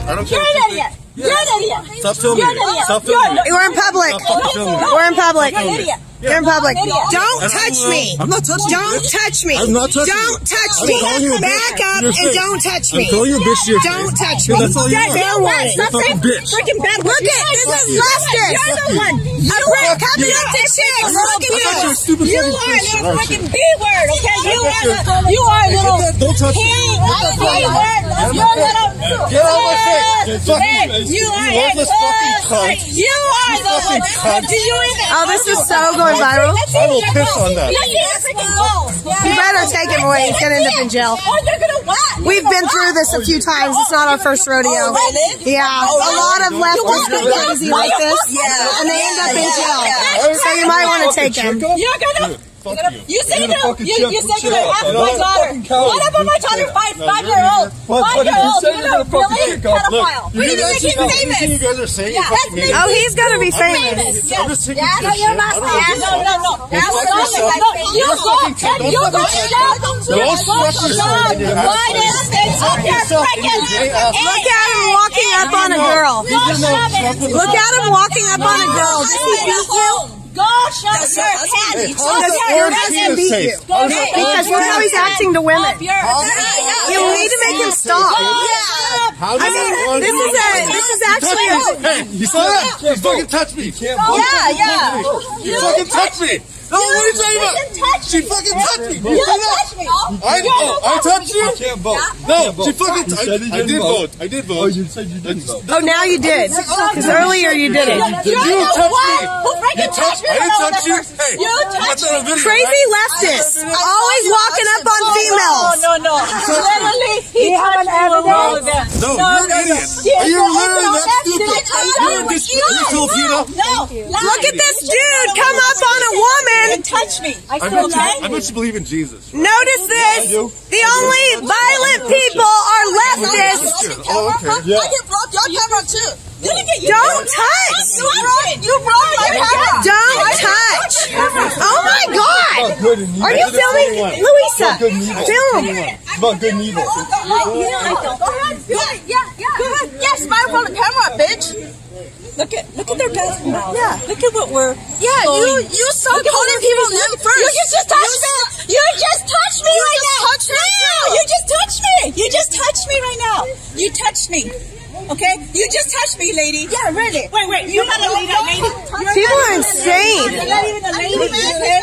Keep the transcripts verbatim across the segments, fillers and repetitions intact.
I don't care. You're an idiot. You're an idiot. Stop filming me. Stop filming me. We're in public. We're in public. You're an idiot. You're in public. Don't That's touch not- me. I'm not touching you. Don't touch me. I'm not touching Don't you. touch I'm me. calling you a bitch. Back up Your and face. don't touch me. I'm calling you a bitch to your Don't face. touch Yeah, me. that's all you That's are. fair warning. You're a fucking bitch. Freaking bad. Look at this is leftist. You're the one. You are copy up this shit. Look at you. Stupid You fucking are a person, little aren't fucking you? B word. Okay, you are a you are a little. Don't touch me. B word. You're a little. Get out of my face. Fuck you. You are a worthless fucking cunt. You are the fucking one. cunt. Do you even? Oh, this is so going viral. I will piss on that. You better take him away. He's gonna end up in jail. Oh, you're gonna what? We've been through this a few times. It's not our first rodeo. Yeah, a lot of leftists go crazy like this, and they end up in jail. So you might want to take him. You're gonna. Fuck You say You're you gonna fucking you chill- you say chill you're gonna out. ask You my know daughter. fucking coward. What about my daughter? Five No, five you're year old. an idiot. What- Five what if year you old. said You're you're gonna gonna fucking really kick off? Look, pedophile. you We're gonna guys- make him everything famous. you guys are saying Yeah, is that's fucking me. me. Oh, he's gonna be famous. I'm just sick of Yeah, this no, shit. you're I not don't saying. give a No, fuck. no, no. Go That's fuck not yourself. no, you You're go. fucking cunt. You Don't go. fuck yourself. Go Don't fuck yourself. Why did they up here freaking? Look at him walking up on a girl. Look at him walking up on a girl. Does he beat you? Go shove your head. How does that orange penis taste? How does that Because look how he's acting to women. You You need to make him stop. How does I mean, that orange this is a this is actually a. Hey, you saw that? You fucking touched me. You Yeah, yeah. You fucking touched me. No, what are you talking about? She fucking touched me. You You see that? touch me. I, oh, I touched you? can't vote. No, she fucking You I, said you I didn't did vote. vote. I did vote. Oh, you said you didn't vote. Oh, now you did. Because earlier you didn't. You touched me. Who freaking You touched me. I didn't touch you. Hey, You touched that's on a video, Crazy right? leftists, always walking up on females. No, no, no. Literally, he touched me. No, you're an idiot. Are you literally that stupid? You're a dis- you're Filipino. No. Look at this dude come up on a woman. And touch me. I I bet, you, I bet you believe in Jesus. Notice this. The only violent people are leftists. Oh, okay. Yeah. I can block your camera too. You didn't get Don't touch. You blocked my camera. Don't touch. Oh my God. About good and evil. Are you filming? Louisa, Good and evil. film. It's about good and evil. Go ahead. Yeah, yeah, yeah. Go ahead. Yeah, smile from the camera, bitch. Look at look at their best mouth. Yeah. Look at what we're. Yeah, you you start calling people name first. You just touched me. You just touched me right now. Touch me. No, you just touched me. You just touched me right now. You touched me. Okay? You just touched me, lady. Yeah, really. Wait, wait. You're not a lady, lady. People are insane. You're not even a lady. You're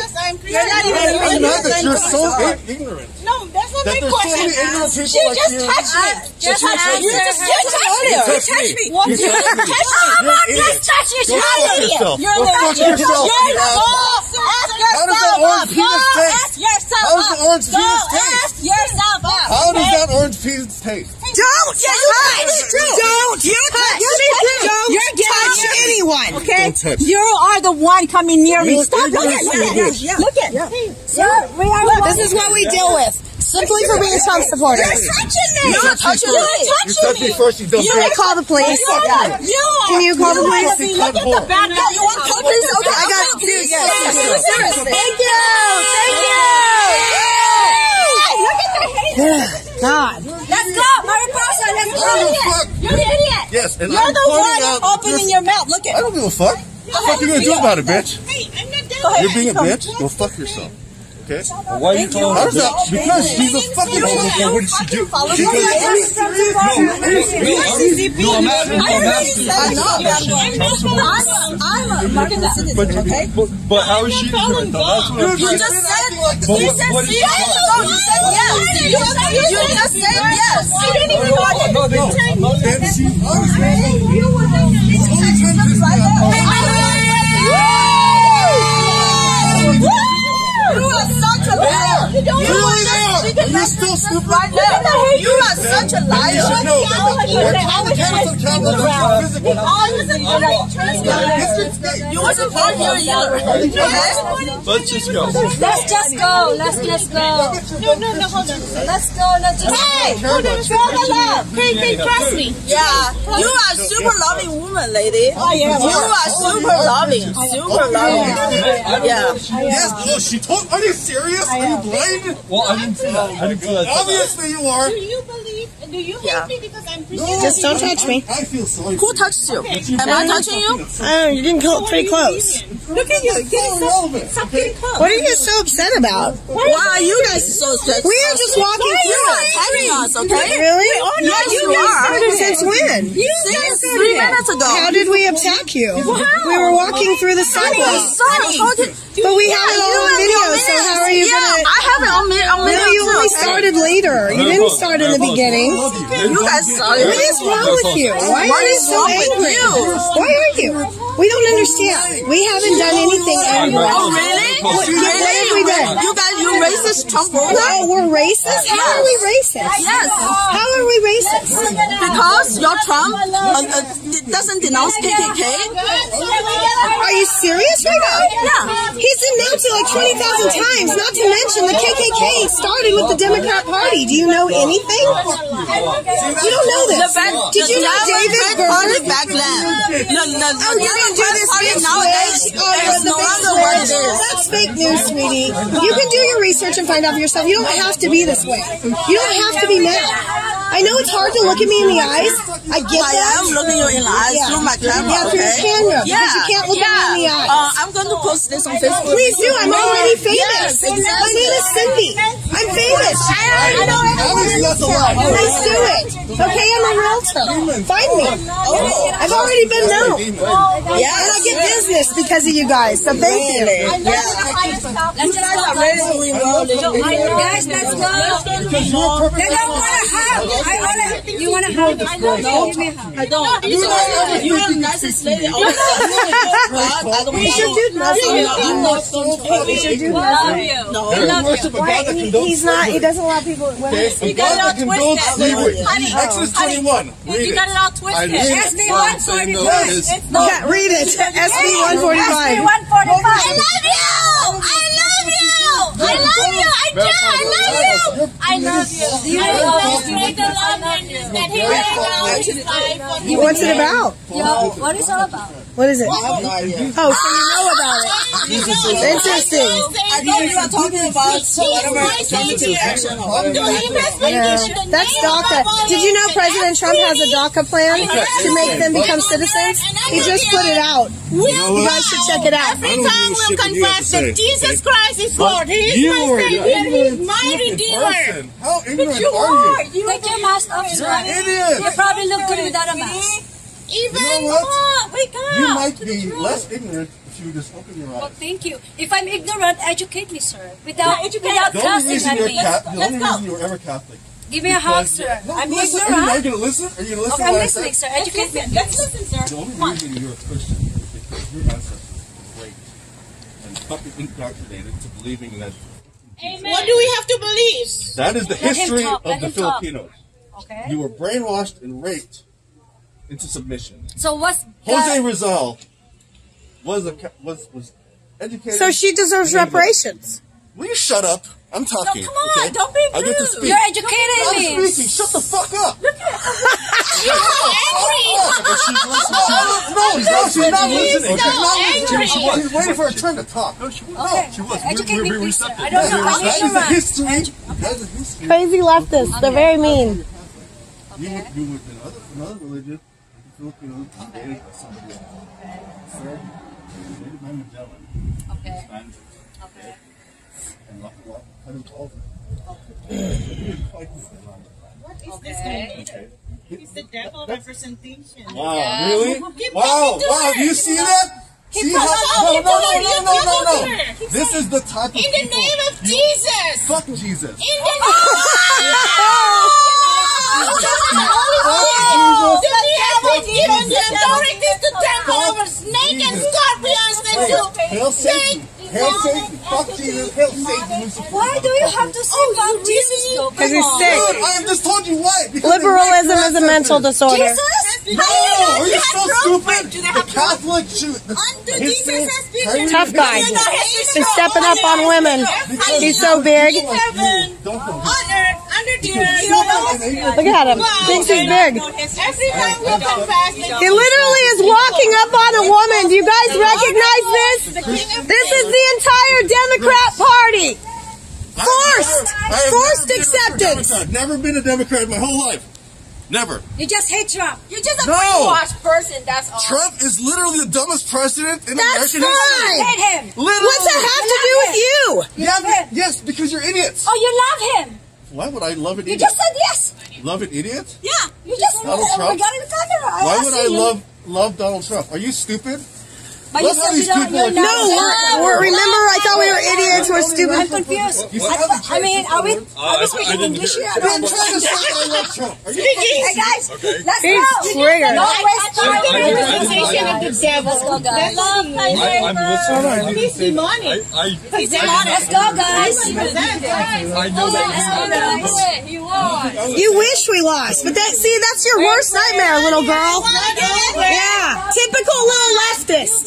not even a I'm lady. not that you're so ignorant. No, that's not That my there's so question. many ignorant people She like just you. touched me. You touched me. You just you touched me. You touched me. You You touched me. touched me. You're an idiot. Just touch you. Go You're fuck an idiot. yourself. You're Go an fuck idiot. yourself, You're you an asshole. idiot. Ask How does that yourself orange up. penis Go taste? ask yourself How does the up. orange Go penis taste? ask yourself up. How does okay? that orange penis taste? Don't touch. Don't you touch. Don't touch anyone. Okay, Don't touch. you are the one coming near me. You're- Stop. you're Look at, gonna look see at, this. yeah. Look at. Sir, we are. This is what we deal with. Simply for being Trump supporters. You're touching me. You touched me You're first. You touching touched me me. first, you dumb Can you bitch. call the police? You are. Can you call the You police? are the- Look at the bad guy. You want to police? Okay, I got you. dude, Yes, yes, yes. seriously. Thank you. Thank Look at the hate. you. God. Let's go, Mariposa. Let's go. You're the fuck. You're the idiot. Yes, and You're I'm the pointing one out opening you're- your mouth. Look at. I don't give a fuck. What the fuck you gonna do about it, bitch? Hey, I'm not You're done. being a bitch? Go fuck yourself. Okay? Why are you calling How her does that? bitch? Because she's a fucking. What did she do? Follow She me. did- Are you serious? No, no, I'm asking. I'm asking. I'm not. I'm a American citizen, But, okay? but, but how is she ignorant though? That's what I'm You saying. just said, But you what- said what is she yes. calling? No, you said yes. You, you just said yes. You didn't even know it. No, no, I'm not And she. You were You are such a liar. You don't You're really there. And you're still stupid. right there. You are such a You liar. should know that the the cameras on camera are physical. You wasn't born here yet. Let's just go. Let's just go. Let's just go. No, no, no, hold on. Let's go. Let's just Hey, hold on. Show the love. Hey, hey, trust me. Yeah, you are super loving woman, lady. You are super loving, super loving. Yeah. Yes. Oh, she told. Are you serious? Are you blind? Well, I didn't see that. I didn't see that. Obviously you are. Do you believe hate? Do you hate Yeah. me because I'm No, Christian? Just don't touch me. I feel sorry. Who touched you? Am I touching you? Oh, you didn't go pretty close. Look at you. It's so irrelevant. Okay? What are you so upset about? Why are you guys so stressed? We are just walking You through are it. attacking us, okay? Really? Yes, you are. Since when? Since three minutes ago. How did we attack you? We were walking through the sidewalk. Sorry. But we have it all on video, so how are you Yeah, gonna... I have it on me- on video No, you too, only okay? started later. You didn't start in the beginning. You guys started. What is wrong with you? Why What are you is so wrong with angry? you? Why are you? We don't understand. We haven't done anything angry. Oh, really? What, what have we done? You guys, you racist Trump voter? No, we're racist? How are we racist? Yes. How are we racist? Because your Trump uh, uh, doesn't denounce K K K. Are you serious right now? Yeah. He's denounced it like twenty thousand times, not to mention the K K K started with the Democrat Party. Do you know anything? You don't know The this. back, Did you know David Party Berger? back then? No, no, no. Oh, you're going to do this big nowadays. switch? Oh, It's the no big longer what it switch. is. That's fake news, sweetie. You can do your research and find out for yourself. You don't have to be this way. You don't have to be mad. I know it's hard to look at me in the eyes. I get I that. am looking you in the eyes Yeah. through my camera. Yeah, through your okay? camera, because Yeah. you can't look at me in the yeah. eyes. Uh, I'm going to post this on Facebook. Please do. I'm already famous. Yes, exactly. My name is Cindy. I'm famous. How is that allowed? Let's do it. Okay, I'm a realtor. Find me. I've already been known. Yeah. And I get business because of you guys, so thank you. Yeah. You guys are really doing well. Guys, let's go. Because you're a perfect I want to hug. I want to. You want to hug? I know. Give me a hug. I don't. You're, not, you're the nicest lady. Oh, I don't We should do nothing. We should do Love you. No. You worship a God that He, condones he's not, he doesn't allow people, women. A God that condones slavery. Honey, Exodus twenty-one. Read You it. got it all I twisted. read S B it one from saying no, forty-five. it's- Yeah, read it. S B one forty-five. one forty-five. I love you. I love you. I love you. I do. I love you. I love you. Do you love you? Make the love that he made. What's it about? Yo, what is it all about? What is it? I have no idea. Oh, so you know about it. Interesting. I thought you were talking about whatever affirmative action or whatever. Yeah, that's DACA. Did you know President Trump has a DACA plan to make them become citizens? He just put it out. You guys should check it out. Every time we'll confess that Jesus Christ is Lord. He is You my are an Savior. He is ignorant my fucking Redeemer. person. How ignorant You are are. you? You take your mask off, sir. Idiot. You probably look good without a mask. Even You know what? more. Wake up. You might to the be truth. less ignorant if you would just open your Well, eyes. thank you. If I'm ignorant, educate me, sir. Without, Yeah, educate without The only cussing reason at you're me. Catholic, the Let's only go. reason you were ever Catholic. Give me a hug, Because- sir. No, I'm listen. Are you, ignorant. are you gonna listen? Are you gonna listen Okay, to I'm what I listening, said? sir. Educate me. Let's listen, sir. The only reason you're a Christian is because your ancestors were raped and fucking indoctrinated to believing that What do we have to believe? that is the Let him history talk, of let the him talk. Filipinos. Okay. You were brainwashed and raped into submission. So what's Jose that? Rizal was a ca- was was educated. So she deserves in England. reparations. Will you shut up? I'm talking. come on, okay? don't be I get to rude. speak. You're educated I'm me. speaking. Shut the fuck up. You're angry. But she's listening. No, no, she's not listening. She's not listening. She was- She's waiting for her turn to talk. No, she was. Okay. She was. Educate We- me, we- we please, sir. receptive. I don't know. I'm That is the ignorant. history. That is the history. Crazy leftists. They're very mean. You would, you would in other, another religion, the Filipinos were created by somebody else. Sir, created by Magellan. Okay. Spaniards. Okay. And Lapa Lapa cut him over. Okay. Okay. He's the devil representation. Wow, really? Keep Wow, talking to wow, her. do you see that? See how? No, no, no, no, no, no, no. This is the type of In the people. name of you- Jesus. Fuck Jesus. In the The devil given the authority to trample over snakes and scorpions and Hey, to hail Satan. Hail Satan. Fuck Jesus. Hail Satan. Lucifer. Why do you have to say about Jesus though? Because Come he's on. sick. Dude, I have just told you why. Because Liberalism they is a mental disorder. No, are you so stupid? The Catholic shoot. The, his Jesus same- has been Henry- Tough guy. Henry- He's stepping up on women. He's so big. heaven, Don't go. on earth, under the earth. Look at him. Thinks he's big. Every time we confess that He literally is walking up on a woman. Do you guys recognize this? This is the entire Democrat Party. Forced! I have Forced never been a acceptance! Democrat. Never been a Democrat my whole life. Never. You just hate Trump. You're just a No. brainwashed person, that's all. Trump is literally the dumbest president in That's American fine. history. hate him. Literally. What's that have to do with you? Yeah, but- yes, because you're idiots. Oh, you love him. Why would I love an You idiot? just said yes. Love an idiot? Yeah. You just Donald oh, Trump? we got in the camera. Why I would see I you. love love Donald Trump? Are you stupid? But you Look how said you these don't. people You're are- not. No, we're, we're, remember I thought we were idiots, we're I'm stupid. confused. You I, said the I mean, are we, Uh, are we I speaking didn't English hear here? it. I I'm don't trying to say understand. I love Trump. Are you Hey guys, Okay. let's He's go. triggered. Don't waste time. I- I did- I didn't Organization of the devil. Let's go, guys. Love I, I'm listening. He's demonic. I, I, He's demonic. Let's go, guys. I know that. You won. You wish we lost, but that see, that's your worst nightmare, little girl. Yeah, typical little leftist.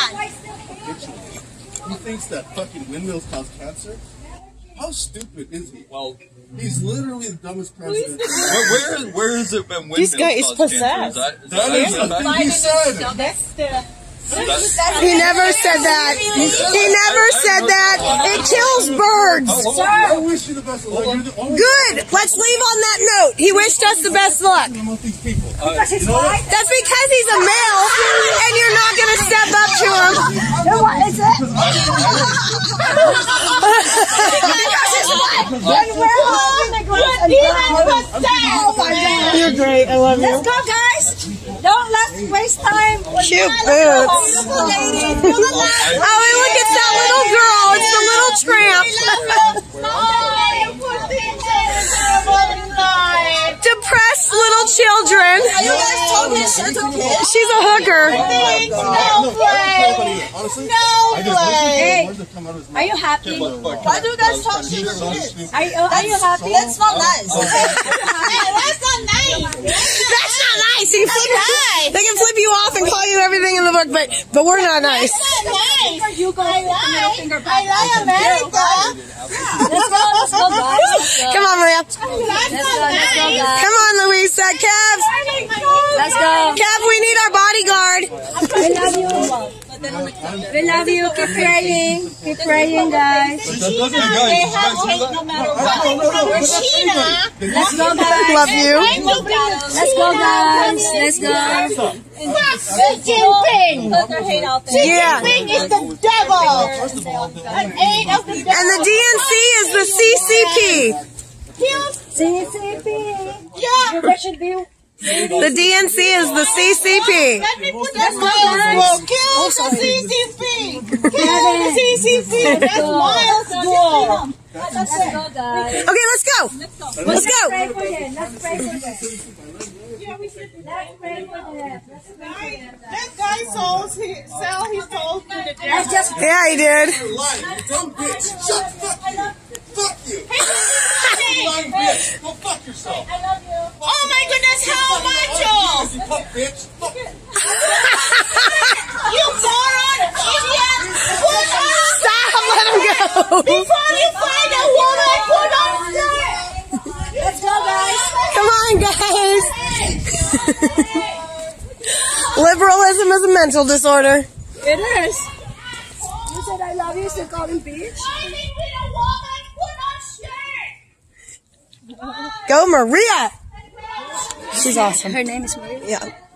He thinks that fucking windmills cause cancer? How stupid is he? Well, He's literally the dumbest president. where, where, where has it been? This guy is windmills cause cancer? possessed. Is that, is That that, is is the that, thing he said. That's the. He never said that. He never said that. It kills birds. I wish you the best of luck. You're the only Good. Let's leave on that note. He wished us the best luck. one among these people. Uh, You know what? That's because he's a male, and you're not going to step up to him. What is it? Oh my God. You're great. I love Let's you. go, guys. Don't let's waste time. Cute boots. Beautiful lady. Oh, and look, it's that little girl. It's the little tramp. Depressed little children. You guys told me it's okay. She's a hooker. No, I don't care about either. Honestly, I just listen to the words that come out of his mouth. Are you happy? Why do you guys talk shit He's so like stupid. Are you, are you happy? That's not nice. That's not nice. That's not nice. They can, flip, they can flip you off and call you everything in the book, but but we're not nice. That's not nice. You go I like. I like America. Let's go, let's go, guys. Come on, Maria. That's not nice. Come on, Louisa. Kev. Let's go. Kev, we need our bodyguard. We love you. We love you. Keep praying. Keep praying, guys. Hey, guys, you guys hear that? No matter what. We're Sheena. Let's go, guys. Love you. Let's go, guys. Let's go. Xi Jinping. Put their hate out there. Xi Yeah. Jinping is the devil. An aid of the devil. And the D N C is the C C P. C C P. Yeah. There should be. The D N C is the C C P. Let me put that Miles Guo. Kill the C C P. Kill the C C P. That's Miles Guo. Let's go, guys. Okay, let's go. Let's go. Pray for him. Let's pray for him. Let's pray for him. Let's pray for him. That guy sold his, sell his soul to the devil. Let's just Yeah, he did. You're lying, you dumb bitch. Shut the fuck you. Fuck you. Hey, Lying bitch. Go fuck yourself. I love you. oh my goodness, how much? You punk bitch. Fuck. You moron, idiot! Put on, Stop. Let him go. before you find a woman, put on skirt! Let's go, guys. Come on, guys. Liberalism is a mental disorder. It is. You said I love you, so call him bitch. Finding with a woman, put on skirt! Go, Maria. She's awesome. Her name is Maria. Yeah.